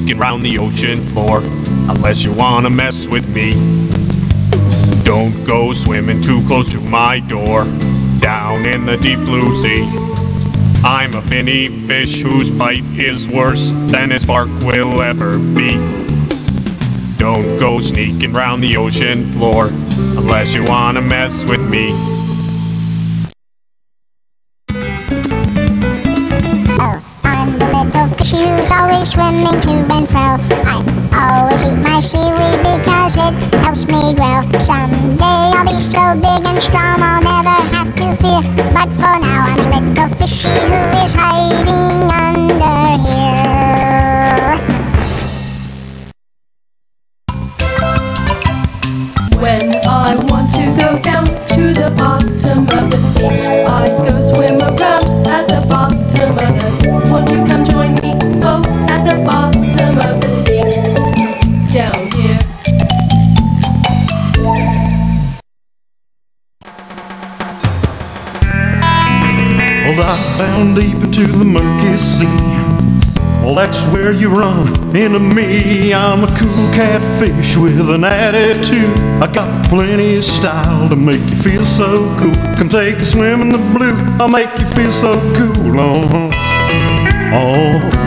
sneaking round the ocean floor, unless you wanna mess with me. Don't go swimming too close to my door, down in the deep blue sea. I'm a finny fish whose bite is worse than his bark will ever be. Don't go sneaking round the ocean floor, unless you wanna mess with me. Who's always swimming to and fro. I always eat my seaweed because it helps me grow. Someday I'll be so big and strong I'll never have to fear. But for now I'm a little fishy who is hiding under here. When I want to go down to the bottom of the sea, I go swim around at the bottom of the sea. Won't you come join me? Oh, at the bottom of the sea, down here. Well, I found deep into the murky sea. Well, that's where you run into me. I'm a cool catfish with an attitude. I got plenty of style to make you feel so cool. Come take a swim in the blue, I'll make you feel so cool. Oh.